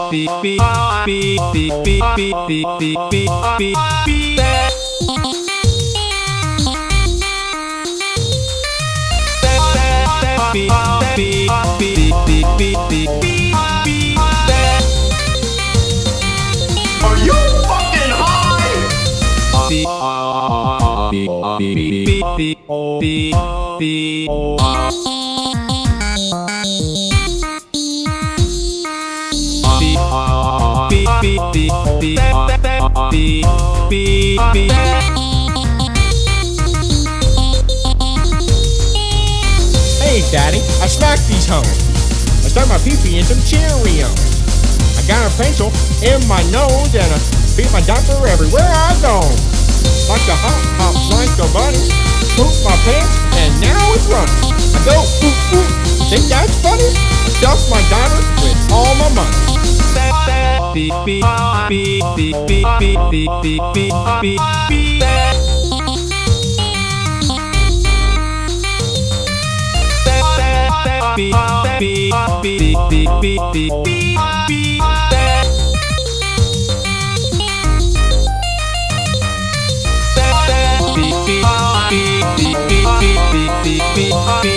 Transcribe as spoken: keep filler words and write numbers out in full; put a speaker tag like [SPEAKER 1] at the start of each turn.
[SPEAKER 1] Are you fucking high?
[SPEAKER 2] Hey, Daddy, I smacked these hoes. I stuck my pee-pee in some Cheerios. I got a pencil in my nose and I beat my diaper everywhere I go. Like the hop hop like a bunny, poop my pants and now it's running. I go oop oop, think that's funny? I stuff my diaper with all my money.
[SPEAKER 3] Beep, beep, beep, beep, beep, beep, beep, beep, beep, beep.